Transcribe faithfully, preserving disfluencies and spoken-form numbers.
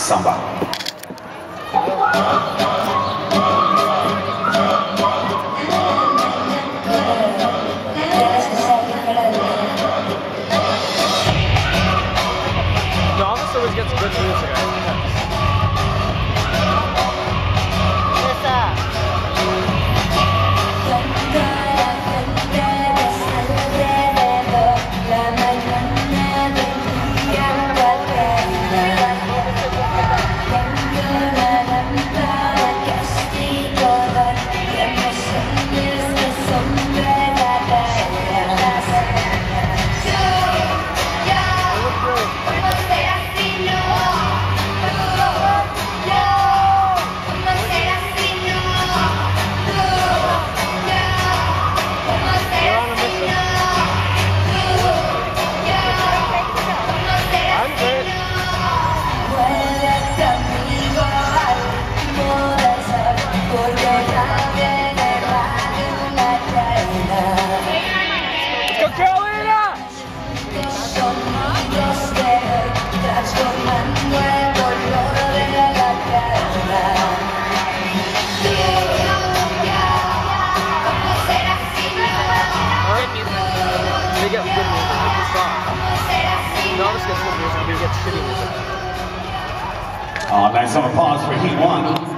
Samba. Novice always gets good music. They get good music, like the song. Novice gets good music, we get shitty music. Oh, nice on a pause for Heat One.